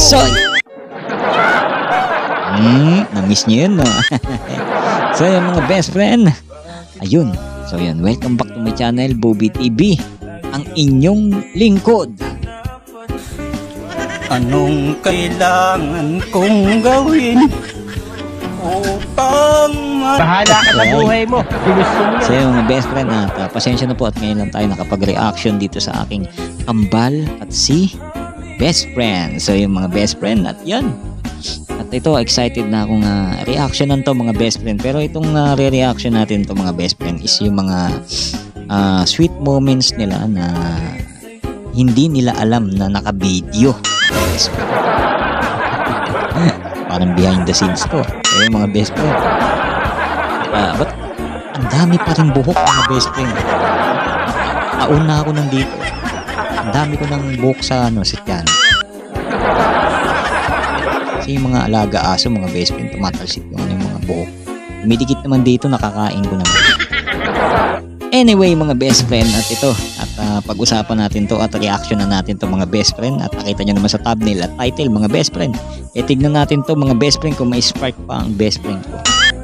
Soy! Na-miss nyo yun, no? So, yung mga best friend. Ayun. So, yun. Welcome back to my channel, Bobby TV. Ang inyong lingkod. Anong kailangan kong gawin upang bahala ka sa buhay mo. So yung mga best friend, at pasensya na po at ngayon lang tayo nakapag-reaction dito sa aking kambal at si best friend. So yung mga best friend at yan. At ito, excited na akong reactionan to mga best friend. Pero itong re-reaction natin to mga best friend is yung mga sweet moments nila na hindi nila alam na naka-video. Parang behind the scenes to. So yung mga best friend. But ang dami pa rin buhok mga best friend. Nauna ako nandito. Ang dami ko ng buhok sa sa tiyan. Kasi yung mga alaga aso mga best friend, tumatalsik yung mga buhok. Dumidikit naman dito, nakakain ko naman. Anyway mga best friend, at ito at pag-usapan natin to at reaction na natin to mga best friend. At nakita nyo naman sa thumbnail at title mga best friend. Tignan natin to mga best friend kung may spark pa ang best friend ko.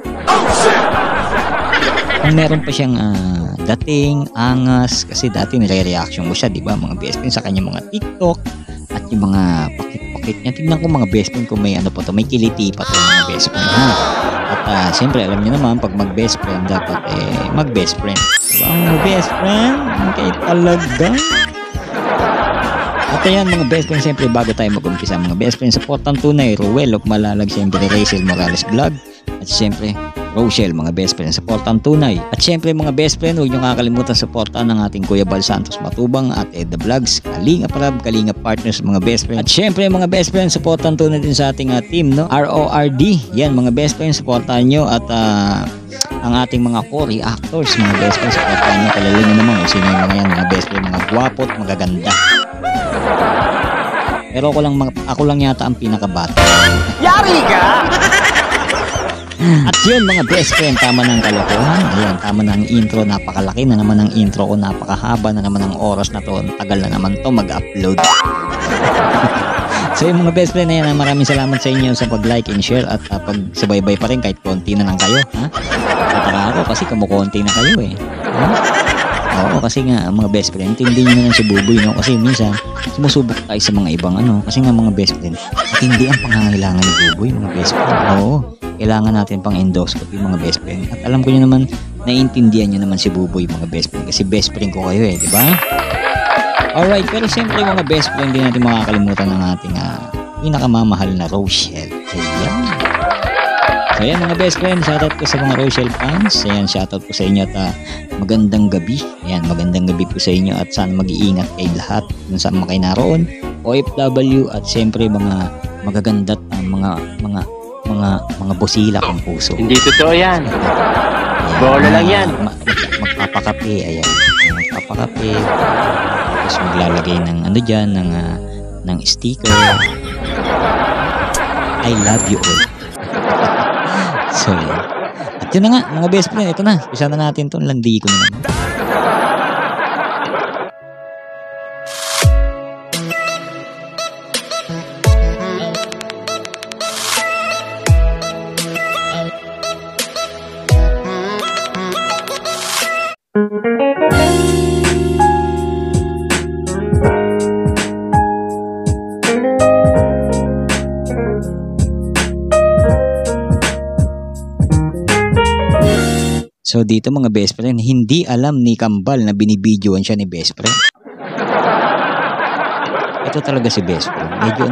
Kung meron pa siyang dating, angas, kasi dati nire-reaction mo siya, di ba mga best friend, sa kanyang mga TikTok at yung mga pakit-pakit niya. Tignan ko mga best friend kung may pa to, may kiliti pa to mga best friend ha. At siyempre alam niyo naman pag mag-best friend dapat mag-best friend. Diba mga best friend? Okay talaga. At ayan mga best friend, siyempre bago tayo mag-umpisa mga best friend, supportan tunay Ruel of Malalag, siyempre Rachel Morales Vlog. At siyempre Rochelle mga best friend, supportan tunay. At siyempre mga best friend, huwag nyo kakalimutan supportan ng ating Kuya Bal Santos Matubang at The Vlogs, Kalinga Parab, Kalinga Partners mga best friend. At siyempre mga best friend, supportan tunay din sa ating team, no? RORD. Yan mga best friend, supportan nyo. At ang ating mga co-reactors mga best friend, supportan nyo. Kalala nyo naman kung sino yung mga yan mga best friend, mga gwapo at magaganda. Pero ako lang yata ang pinakabata. Yari ka! At yun mga best friend, tama ng kalokohan. Ayan, tama ng intro, napakalaki na naman ang intro ko, napakahaba na naman ang oras na to, tagal na naman to mag-upload. So yung mga best friend, ayan, maraming salamat sa inyo sa pag-like and share at pag-subaybay pa rin kahit konti na lang kayo. Tataka ako kasi kumukonti na kayo Oo, kasi nga mga best friend, hindi nyo na lang si Buboy, no? Kasi minsan sumusubok tayo sa mga ibang kasi nga mga best friend, at hindi ang pangangailangan ni Buboy mga best friend. Oo, kailangan natin pang endoscopy mga best friend. At alam ko nyo naman, naiintindihan nyo naman si Buboy mga best friend, kasi best friend ko kayo di ba? Alright, pero siyempre mga best friend, hindi natin makakalimutan ng ating pinakamamahal na Rochelle. Ayan. So ayan mga best friend, shoutout ko sa mga Rochelle fans. Ayan, shoutout ko sa inyo at magandang gabi. Ayan, magandang gabi po sa inyo at sana mag-iingat kayo lahat kung saan kayo naroon, OFW, at siyempre mga magaganda at mga busila kong puso. Hindi totoo yan. Bola lang yan. Magpapakape, ayan. Magpapakape. Tapos maglalagay ng dyan, ng sticker. I love you all. So yan. At yun na nga mga best friend, ito na. Pisa na natin itong landi ko naman. So dito mga best friend, hindi alam ni Kambal na binibidyoan siya ni best friend. Ito talaga si best friend.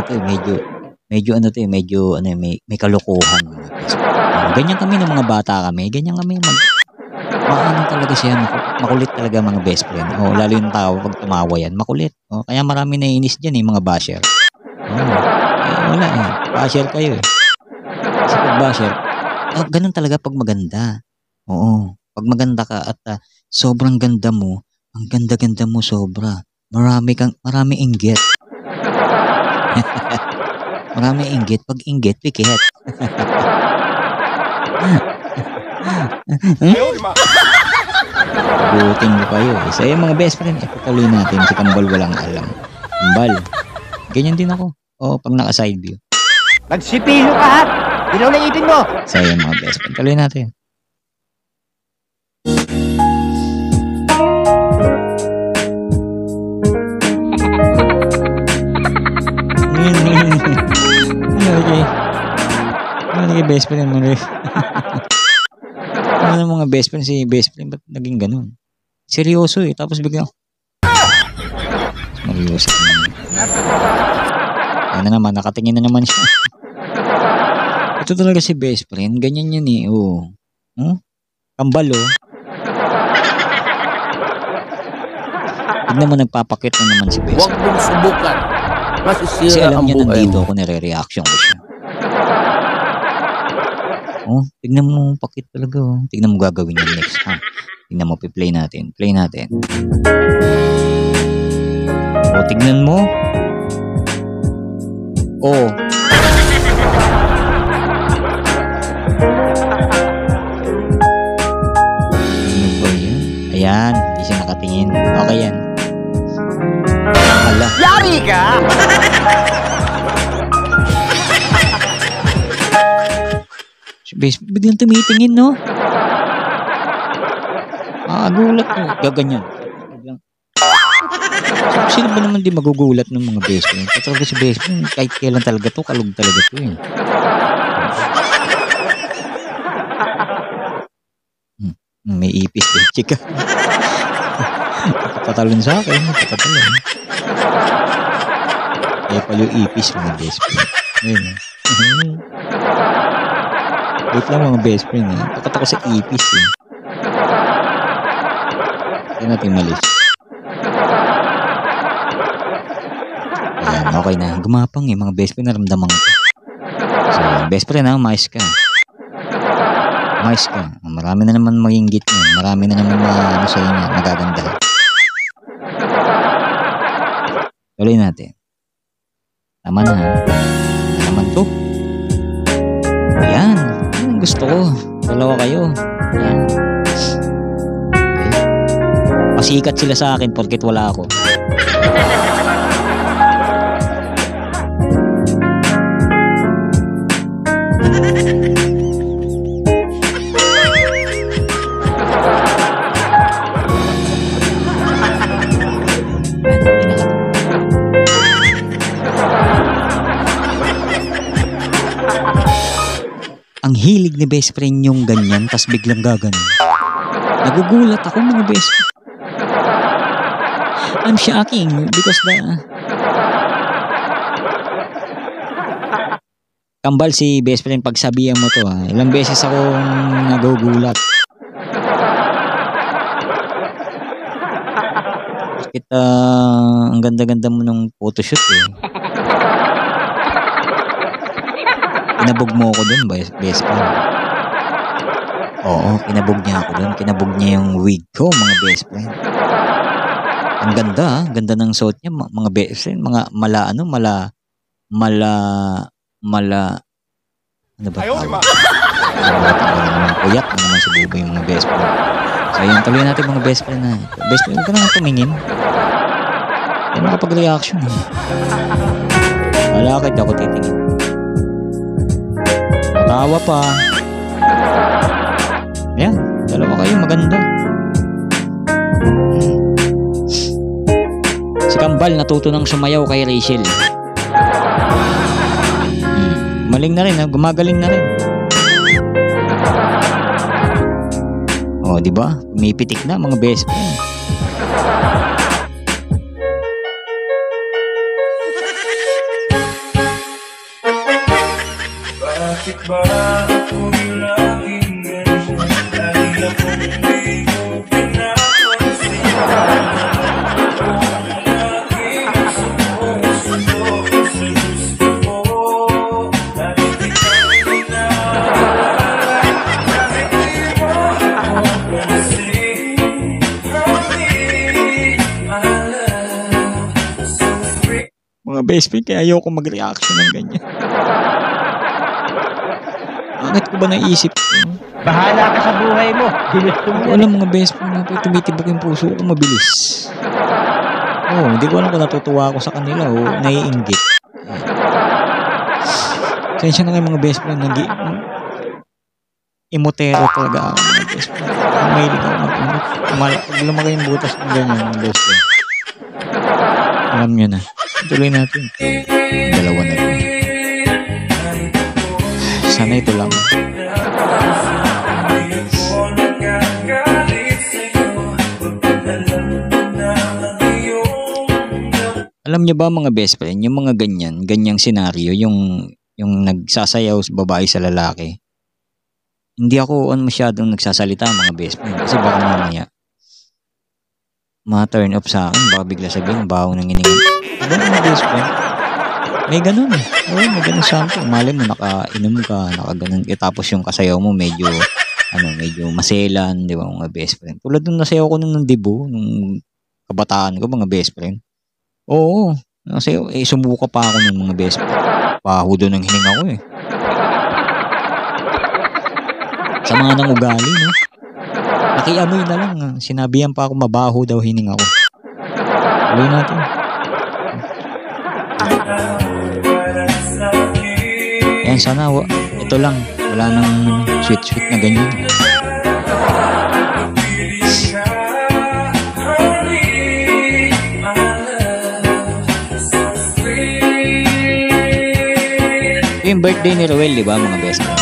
Medyo may kalokohan mga best friend. Ganyan kami ng mga bata kami. Ganyan kami maano talaga siya, makulit talaga mga best friend. Lalo yung tao pag tumawa yan, makulit. Kaya marami naiinis diyan mga basher. Wala basher kayo Kasi pag basher, ganun talaga pag maganda. Oo, pag maganda ka at sobrang ganda mo, ang ganda-ganda mo sobra. Marami inggit. Marami inggit, pag inggit, pikit. Buting mo kayo. So yung mga best friend, itutuloy natin si Kambal walang alam. Kambal, ganyan din ako. O pag naka-side view. Nagsipilo ka ha? Dilaw na ipin mo. So yun mga best friend. Tuloy natin. Ano yung best friend mo? Ano mga best friend si best friend? Ba't naging ganun? Seryoso eh. Tapos biglang seryoso naman. Ayun na naman. Nakatingin na naman siya. Ito talaga si best friend. Ganyan yan eh. Oh. Kambal oh. Tignan mo nagpapakit na naman si best Huwag friend. mong subukan. Kasi Masisira alam ang niya buhay nandito mo. ako nire-reaction ko siya. Oh, tignan mo, pakit talaga oh. Tignan mo gagawin niya next ha. Tignan mo, play natin. Play natin. Oh, tignan mo. Oh. Ano ba yan? Ayan, hindi siya nakatingin. Okay yan. Ala. Yari ka! Si best biglang tumitingin, no? Gulat mo. Gaganyan. Biglang. Sino ba naman di magugulat ng mga best friend? Talaga si best friend, kahit kailan talaga to, kalug talaga to eh. May ipis din, chika. Patalon sa akin, patalon. Kaya pala yung ipis mga best friend. Ayun. Wait lang mga best friend eh. Takot ako sa ipis eh. Kaya natin malis. Ayan, okay na. Gumapang eh mga best friend, naramdaman ko. So, best friend ha, mais ka. Mais ka. Marami na naman mag-inggit mo. Marami na naman ano sa inyo, magaganda. Tuloy natin. Tama na ha. Ano naman to? Ayan. Ang gusto ko. Dalawa kayo. Ayan. Okay. Pasikat sila sa akin porket wala ako. Ang hilig ni best friend yung ganyan, tas biglang gaganon. Nagugulat ako mga best friend. I'm shocking because kambal si best friend pag sabihan mo to ha. Ilang beses akong nagugulat. Bakit ang ganda-ganda mo ng photoshoot eh. Kinabog mo ako dun, best friend. Oo, kinabog niya ako dun. Kinabog niya yung wig ko, mga best friend. Ang ganda, ha? Ganda ng suot niya, mga best friend. Mga ano ba? Kuyak na naman sa bubo yung mga best friend. So, yun, tuloy natin mga best friend na. Best friend, huwag ka naman tumingin. Hindi makapag-reaction eh. Wala kahit ako titingin. Tawa pa. Ayan, dalawa kayo maganda. Si Kambal natuto ng sumayaw kay Rachel. Maling na rin, ha? Gumagaling na rin. Oh, di ba? Umipitik na mga best friend. Bakit ba ako laging ganyan? Dahil ako hindi mo pinapansin. Kung laging sumusunod sa gusto ko, dahil di ka pinaalala, kahit di mo ako pansin. Honey, my love, so free. Mga best friend, kaya ayoko mag-reaction ng ganyan. Bakit ko ba naisip ko? Bahala ka sa buhay mo. Ginusto mo Hindi ko yan. alam mga best friend na tumitibok yung puso ko mabilis. Oh, hindi ko alam kung natutuwa ako sa kanila o naiinggit. Sensya na kayo mga best friend. Imotero talaga ako mga best friend. Mahilig ako mag-imot. Pag lumaki yung butas ng ganyan mga best friend. Alam nyo na. Tuloy natin. Dalawa na ito. Sana ito lang. Alam niyo ba mga best friend, yung mga ganyang senaryo, yung nagsasayaw sa babae sa lalaki. Hindi ako masyadong nagsasalita mga best friend kasi baka mamaya ma-turn off sa akin, baka bigla sabihin baho ng hininga. Diba mga best friend? May ganun eh. Oo, may ganun something. Mali mo, nakainom ka, nakaganon. Tapos yung kasayaw mo medyo maselan, di ba mga best friend? Tulad nung nasayaw ko nung debut, nung kabataan ko mga best friend. Oo, nasayaw. Sumuka pa ako nung mga best friend. Pahudo ng hininga ko eh. Sa mga nang ugali, no? Nakiamoy na lang. Sinabihan pa ako mabaho daw hininga ko. Tuloy natin. Ayan, sana ito lang. Wala nang sweet na ganyan. Yung birthday ni Roel, di ba mga best friend?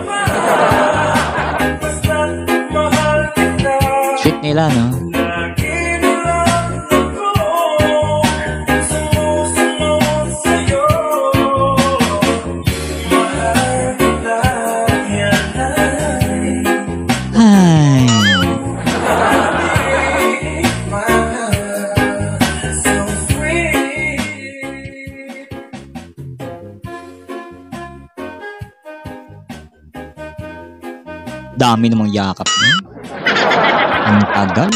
Sweet nila, no? Ay. Dami namang yakap niya. Ang tagal.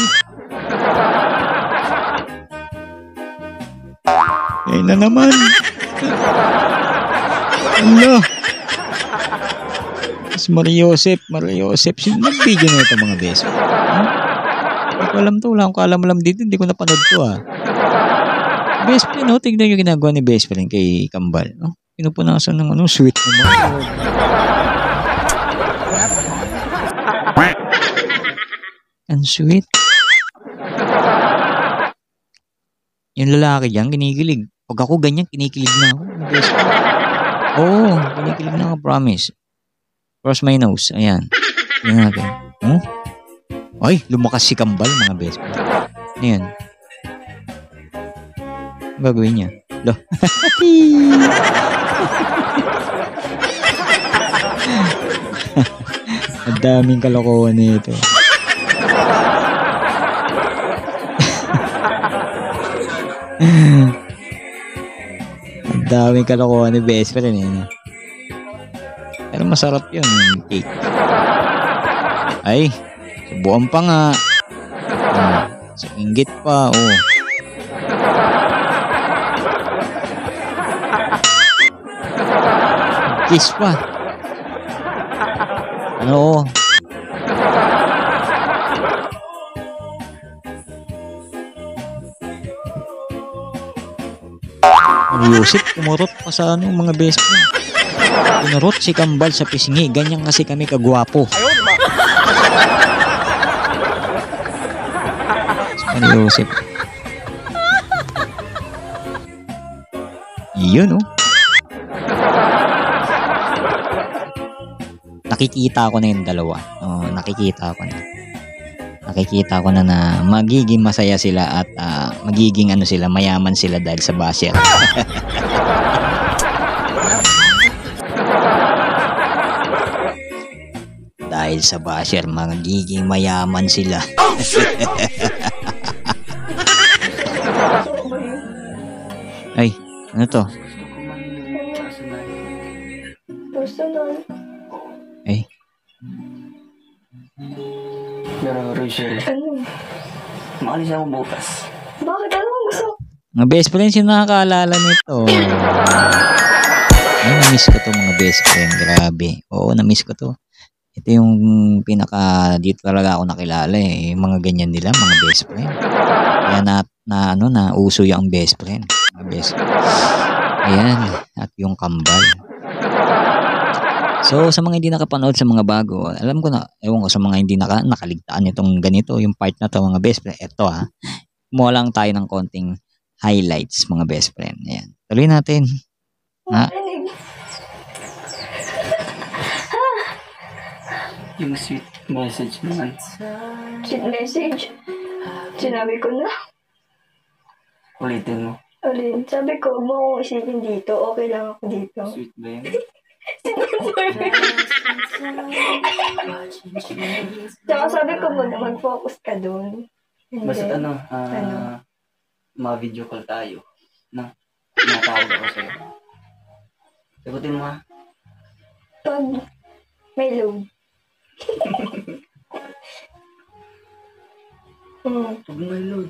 Ayun na naman. Allah. Si Maria Joseph. Sino nag-video na ito mga best? Hindi ko alam to. Wala akong kaalam-alam dito. Hindi ko napanood to Best friend, no? Tignan yung ginagawa ni best friend kay Kambal. No? Pinupunasan ng sweet naman. Ang sweet. Yung lalaki dyan, kinikilig. Pag ako ganyan, kinikilig na ako. Oo, kinikilig na ako, promise. Cross my nose. Ayan. Tingnan natin. Ay, lumakas si Kambal, mga best friend. Ayan. Ang gagawin niya? Lo. Ang daming kalokohan nito. Ang daming kalokohan ni best friend eh. Pero masarap yun, yung cake. Ay, subuan pa nga. Sa inggit pa, oh. Kiss pa. Ano? Yusip, kumurot pa sa mga best friend. Kumurot si Kambal sa pisngi. Ganyan kasi kami kagwapo. Si Yusip. Yun, oh. Nakikita ko na yung dalawa. Oh, nakikita ko na. Nakikita ko na magiging masaya sila at magiging sila, mayaman sila dahil sa basher. Dahil sa basher, magiging mayaman sila. Ay, ano to? Ay. Pero Rachel, maalis ako bukas. Bakit? Ano ang gusto? Mga best friend, sino nakakaalala nito? Ay, na-miss ko to mga best friend. Grabe. Oo, na-miss ko to. Ito yung dito talaga ako nakilala eh. Yung mga ganyan nila, mga best friend. Kaya na uso yung best friend. Mga best friend. Ayan, at yung kambal. So, sa mga hindi nakapanood sa mga bago, alam ko na, ewan ko sa mga hindi nakaligtaan itong ganito, yung part na to mga best friend. Ito ha, kumuha lang tayo ng konting highlights mga best friend. Ayan, tuloy natin. Ha? Yung sweet message naman. Sweet message. Sinabi ko na. Ulitin mo. Alin, sabi ko, huwag mo akong isipin dito. Okay lang ako dito. Sweet ba yun? Tsaka sabi ko mo na mag-focus ka dun. Basta Hindi. ma-video call tayo. Na, natawag ako sa'yo. Sagutin mo ha. Pag may load. Pag may load.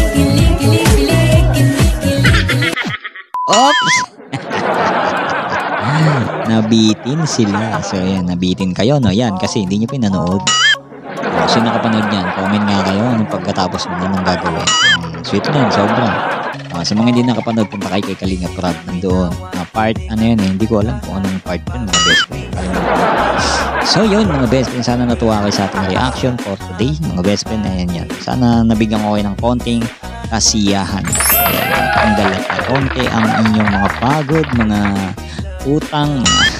Oops! Nabitin sila. So, ayan, nabitin kayo, no? Yan, kasi hindi nyo pinanood. Sino nakapanood yan? Comment nga kayo anong pagkatapos mo nang gagawin. Sweet na, sobra. Sa mga hindi nakapanood, punta kay Kalinga Prab. Nandoon. Part, ano yun eh, hindi ko alam kung anong part yun, mga best friend. So yun, mga best friend, sana natuwa kayo sa ating reaction for today. Mga best friend, ayan yan. Sana nabigyan ko kayo ng konting kasiyahan. Tanggal at konti ang inyong mga pagod, mga utang,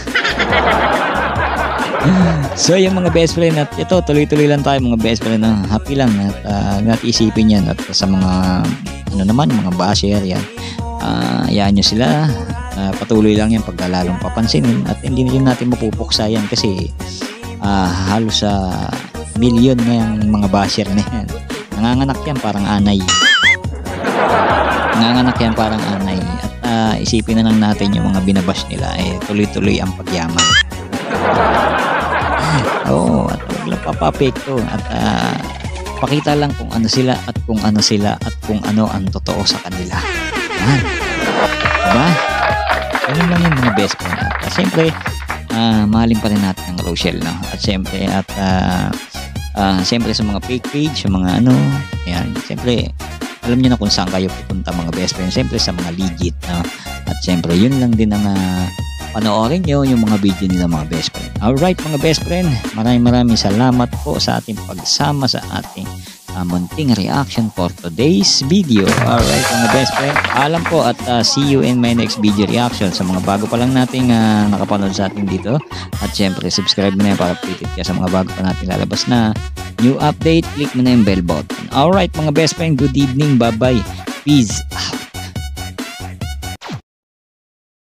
So yung mga best friend, at ito tuloy-tuloy lang tayo mga best friend, happy lang at isipin yan. At sa mga ano naman, mga basher yan, hayaan nyo sila, patuloy lang yan pag lalong papansinin, at hindi rin natin mapupuksa yan kasi halos sa milyon na yung mga basher na yan. Nanganganak yan parang anay, at isipin na lang natin yung mga binabash nila tuloy-tuloy ang pagyaman. Oo, at huwag lang papapekto at pakita lang kung ano sila at kung ano ang totoo sa kanila. Yan. Diba? Ganun lang yung mga best friend. At siyempre, mahalin pa rin natin ang Rochelle, no? At siyempre, siyempre sa mga fake page, sa mga ano, yan, siyempre, alam niyo na kung saan kayo pupunta mga best friend. Siyempre sa mga legit, no? At siyempre, yun lang din ang panoorin nyo yung mga video nila mga best friend. Alright mga best friend, maraming salamat po sa ating pagsama sa ating munting reaction for today's video. Alright mga best friend, alam po at see you in my next video reaction. Sa mga bago pa lang nating nakapanood sa ating dito, at syempre subscribe mo na yan para updated ka sa mga bago pa natin lalabas na new update. Click mo na yung bell button. Alright mga best friend, good evening, bye bye, peace out.